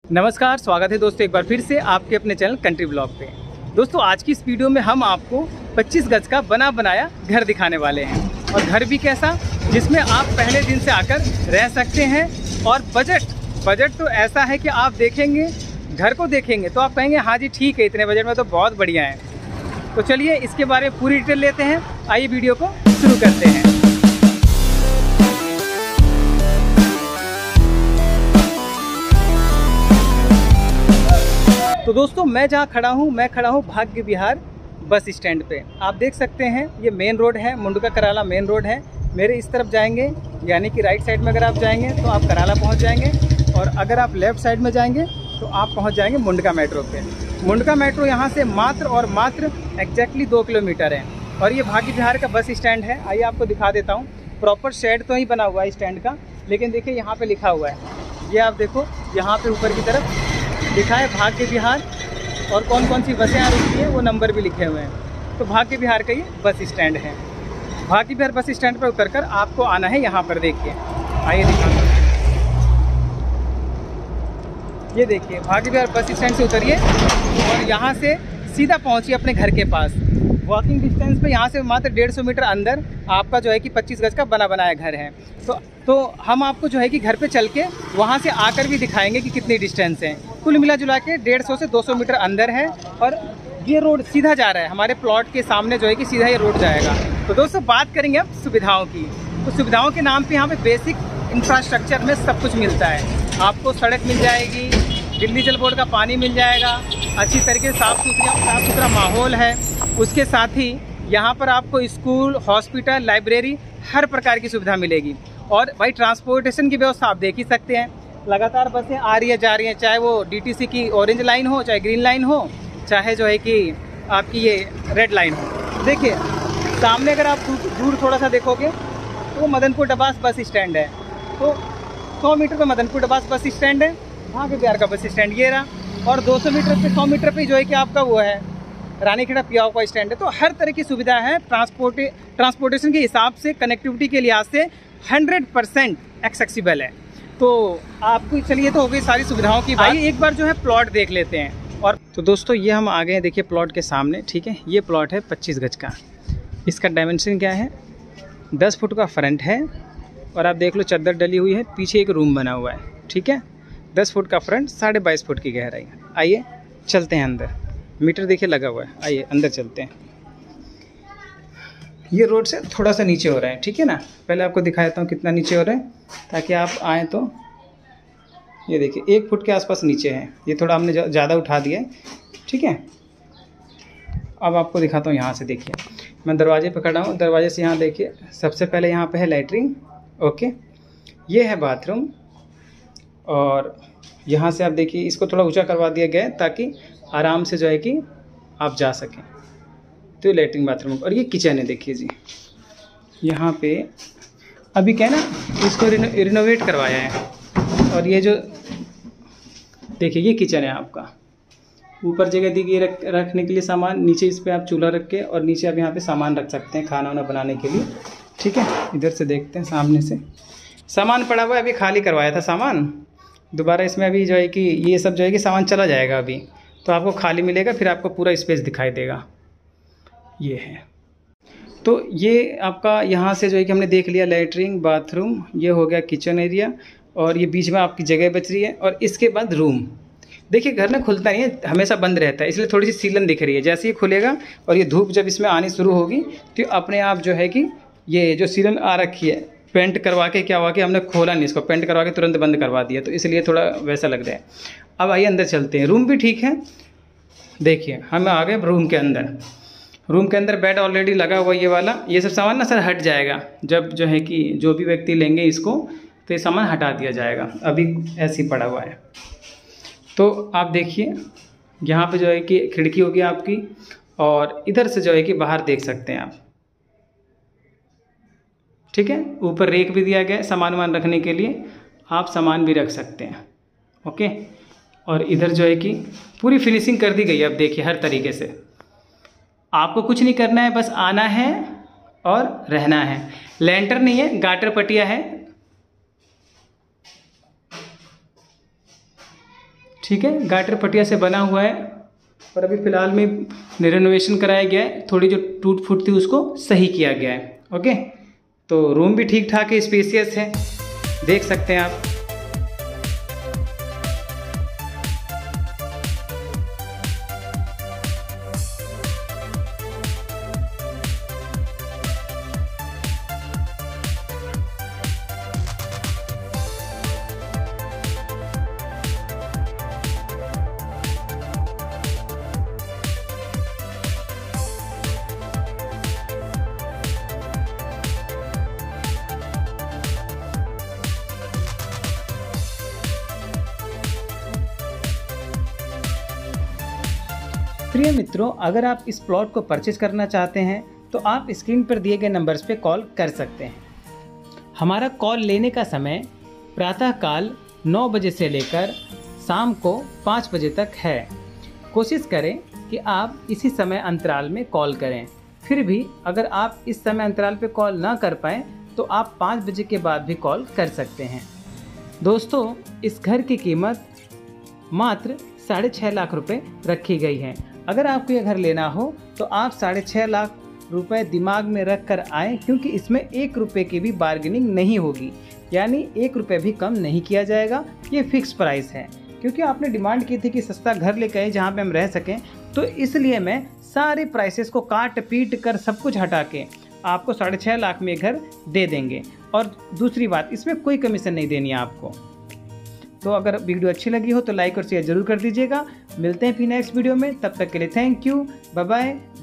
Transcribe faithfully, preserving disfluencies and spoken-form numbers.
नमस्कार, स्वागत है दोस्तों एक बार फिर से आपके अपने चैनल कंट्री ब्लॉग पे। दोस्तों आज की इस वीडियो में हम आपको पच्चीस गज का बना बनाया घर दिखाने वाले हैं। और घर भी कैसा, जिसमें आप पहले दिन से आकर रह सकते हैं। और बजट बजट तो ऐसा है कि आप देखेंगे, घर को देखेंगे तो आप कहेंगे हाँ जी ठीक है, इतने बजट में तो बहुत बढ़िया है। तो चलिए इसके बारे में पूरी डिटेल लेते हैं। आइए वीडियो को शुरू करते हैं। तो दोस्तों मैं जहाँ खड़ा हूँ, मैं खड़ा हूँ भाग्य विहार बस स्टैंड पे। आप देख सकते हैं ये मेन रोड है, मुंडका कराला मेन रोड है। मेरे इस तरफ जाएंगे यानी कि राइट साइड में अगर आप जाएंगे तो आप कराला पहुँच जाएंगे, और अगर आप लेफ्ट साइड में जाएंगे तो आप पहुँच जाएंगे मुंडका मेट्रो पे। मुंडका मेट्रो यहाँ से मात्र और मात्र एग्जैक्टली दो किलोमीटर है। और ये भाग्य विहार का बस स्टैंड है। आइए आपको दिखा देता हूँ। प्रॉपर शेड तो ही बना हुआ है स्टैंड का, लेकिन देखिए यहाँ पे लिखा हुआ है, ये आप देखो यहाँ पे ऊपर की तरफ लिखा है भाग्य विहार, और कौन कौन सी बसें यहाँ रुकती हैं वो नंबर भी लिखे हुए हैं। तो भाग्य विहार का ये बस स्टैंड है। भाग्य विहार बस स्टैंड पर उतरकर आपको आना है यहाँ पर। देखिए, आइए दिखाता हूँ। ये देखिए भाग्य विहार बस स्टैंड से उतरिए और यहाँ से सीधा पहुँचिए अपने घर के पास। वॉकिंग डिस्टेंस पे यहाँ से मात्र डेढ़ सौ मीटर अंदर आपका जो है कि पच्चीस गज का बना बनाया घर है। तो तो हम आपको जो है कि घर पे चल के वहाँ से आकर भी दिखाएंगे कि कितनी डिस्टेंस है। कुल मिला जुला के डेढ़ सौ से दो सौ मीटर अंदर है। और ये रोड सीधा जा रहा है, हमारे प्लॉट के सामने जो है कि सीधा ये रोड जाएगा। तो दोस्तों बात करेंगे अब सुविधाओं की। तो सुविधाओं के नाम पे यहाँ पे बेसिक इंफ्रास्ट्रक्चर में सब कुछ मिलता है। आपको सड़क मिल जाएगी, दिल्ली जल बोर्ड का पानी मिल जाएगा, अच्छी तरीके से साफ़ सुथरा साफ़ सुथरा माहौल है। उसके साथ ही यहाँ पर आपको स्कूल, हॉस्पिटल, लाइब्रेरी हर प्रकार की सुविधा मिलेगी। और भाई ट्रांसपोर्टेशन की व्यवस्था आप देख ही सकते हैं, लगातार बसें आ रही है जा रही हैं, चाहे वो डीटीसी की ऑरेंज लाइन हो, चाहे ग्रीन लाइन हो, चाहे जो है कि आपकी ये रेड लाइन हो। देखिए सामने अगर आप दूर थोड़ा सा देखोगे तो वो मदनपुर डबास बस स्टैंड है। तो सौ मीटर पर मदनपुर डबास बस स्टैंड है, भाग्य विहार का बस स्टैंड ये रहा। और दो सौ मीटर पे सौ मीटर पे जो है कि आपका वो है रानीखेड़ा पियाओ का स्टैंड है। तो हर तरह की सुविधा है। ट्रांसपोर्ट ट्रांसपोर्टेशन के हिसाब से, कनेक्टिविटी के लिहाज से हंड्रेड परसेंट एक्सेसिबल है। तो आपको चलिए तो हो गई सारी सुविधाओं की बात। आइए एक बार जो है प्लॉट देख लेते हैं। और तो दोस्तों ये हम आ गए हैं, देखिए प्लॉट के सामने, ठीक है। ये प्लॉट है पच्चीस गज का। इसका डायमेंशन क्या है, दस फुट का फ्रंट है। और आप देख लो चद्दर डली हुई है, पीछे एक रूम बना हुआ है, ठीक है। दस फुट का फ्रंट, साढ़े बाईस फुट की गहराई। आइए चलते हैं अंदर। मीटर देखिए लगा हुआ है, आइए अंदर चलते हैं। ये रोड से थोड़ा सा नीचे हो रहा है, ठीक है ना। पहले आपको दिखा देता हूँ कितना नीचे हो रहा है, ताकि आप आएँ तो ये देखिए एक फुट के आसपास नीचे है। ये थोड़ा हमने ज़्यादा उठा दिया है, ठीक है। अब आपको दिखाता हूँ यहाँ से। देखिए मैं दरवाजे पर खड़ा हूँ, दरवाजे से यहाँ देखिए सबसे पहले यहाँ पे है लैट्रिन, ओके। ये है बाथरूम। और यहाँ से आप देखिए इसको थोड़ा ऊंचा करवा दिया गया है ताकि आराम से जो है कि आप जा सकें। तो ये लैट्रिन बाथरूम, और ये किचन है। देखिए जी यहाँ पे अभी क्या है ना, इसको रिनो, रिनोवेट करवाया है। और ये जो देखिए ये किचन है आपका। ऊपर जगह दी गई रख, रखने के लिए सामान, नीचे इस पर आप चूल्हा रख के, और नीचे आप यहाँ पे सामान रख सकते हैं खाना वाना बनाने के लिए, ठीक है। इधर से देखते हैं, सामने से सामान पड़ा हुआ है, अभी खाली करवाया था सामान। दोबारा इसमें अभी जो है कि ये सब जो है कि सामान चला जाएगा अभी, तो आपको खाली मिलेगा, फिर आपको पूरा स्पेस दिखाई देगा। ये है तो ये आपका यहाँ से जो है कि हमने देख लिया लैट्रिन बाथरूम, ये हो गया किचन एरिया, और ये बीच में आपकी जगह बच रही है। और इसके बाद रूम। देखिए घर में खुलता नहीं है, हमेशा बंद रहता है, इसलिए थोड़ी सी सीलन दिख रही है। जैसे ही खुलेगा और ये धूप जब इसमें आनी शुरू होगी तो अपने आप जो है कि ये जो सीलन आ रखी है, पेंट करवा के क्या हुआ कि हमने खोला नहीं इसको, पेंट करवा के तुरंत बंद करवा दिया, तो इसलिए थोड़ा वैसा लग रहा है। अब आइए अंदर चलते हैं। रूम भी ठीक है। देखिए हम आ गए रूम के अंदर। रूम के अंदर बेड ऑलरेडी लगा हुआ ये वाला। ये सब सामान ना सर हट जाएगा जब जो है कि जो भी व्यक्ति लेंगे इसको, तो ये सामान हटा दिया जाएगा, अभी ऐसे ही पड़ा हुआ है। तो आप देखिए यहाँ पे जो है कि खिड़की होगी आपकी, और इधर से जो है कि बाहर देख सकते हैं आप, ठीक है। ऊपर रेक भी दिया गया है सामान वामान रखने के लिए, आप सामान भी रख सकते हैं, ओके। और इधर जो है कि पूरी फिनिशिंग कर दी गई है। अब देखिए हर तरीके से आपको कुछ नहीं करना है, बस आना है और रहना है। लैंटर नहीं है, गाटर पटिया है, ठीक है, गाटर पटिया से बना हुआ है और अभी फ़िलहाल में रिनोवेशन कराया गया है, थोड़ी जो टूट फूट थी उसको सही किया गया है। ओके, तो रूम भी ठीक ठाक है, स्पेसियस है, देख सकते हैं आप। प्रिय मित्रों, अगर आप इस प्लॉट को परचेज करना चाहते हैं तो आप स्क्रीन पर दिए गए नंबर्स पे कॉल कर सकते हैं। हमारा कॉल लेने का समय प्रातःकाल नौ बजे से लेकर शाम को पाँच बजे तक है। कोशिश करें कि आप इसी समय अंतराल में कॉल करें। फिर भी अगर आप इस समय अंतराल पे कॉल ना कर पाएँ तो आप पाँच बजे के बाद भी कॉल कर सकते हैं। दोस्तों, इस घर की कीमत मात्र साढ़े छः लाख रुपए रखी गई है। अगर आपको ये घर लेना हो तो आप साढ़े छः लाख रुपए दिमाग में रख कर आएँ, क्योंकि इसमें एक रुपये की भी बार्गेनिंग नहीं होगी, यानी एक रुपये भी कम नहीं किया जाएगा। ये फिक्स प्राइस है, क्योंकि आपने डिमांड की थी कि सस्ता घर लेकर आए जहाँ पे हम रह सकें, तो इसलिए मैं सारे प्राइसेस को काट पीट कर सब कुछ हटा के आपको साढ़े छः लाख में घर दे देंगे। और दूसरी बात, इसमें कोई कमीशन नहीं देनी है आपको। तो अगर वीडियो अच्छी लगी हो तो लाइक और शेयर जरूर कर दीजिएगा। मिलते हैं फिर नेक्स्ट वीडियो में, तब तक के लिए थैंक यू, बाय बाय।